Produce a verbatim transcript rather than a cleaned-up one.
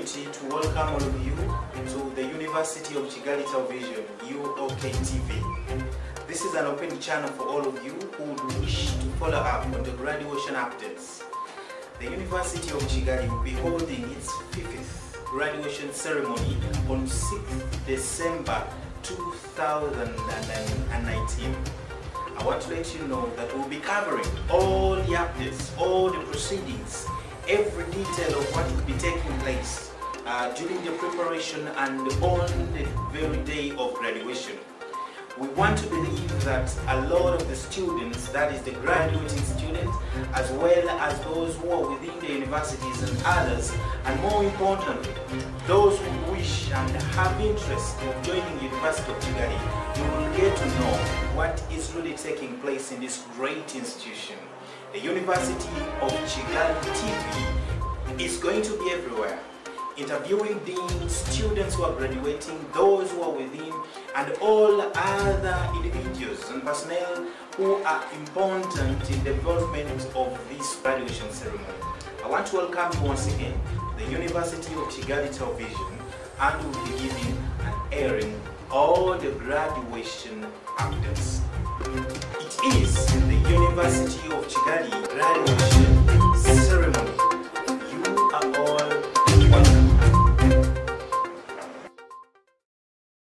opportunity to welcome all of you to the University of Kigali Television, UoK T V. This is an open channel for all of you who would wish to follow up on the graduation updates. The University of Kigali will be holding its fiftieth graduation ceremony on sixth December two thousand nineteen. I want to let you know that we'll be covering all the updates, all the proceedings, every detail of what will be taking place uh, during the preparation and on the very day of graduation. We want to believe that a lot of the students, that is the graduating students, as well as those who are within the universities and others, and more importantly, those who wish and have interest of joining the University of Kigali, you will get to know what is really taking place in this great institution. The University of Kigali T V is going to be everywhere, interviewing deans, students who are graduating, those who are within, and all other individuals and personnel who are important in the development of this graduation ceremony. I want to welcome you once again to the University of Kigali Television, and we'll be giving and airing all the graduation updates. It is the University of Kigali graduation ceremony. You are all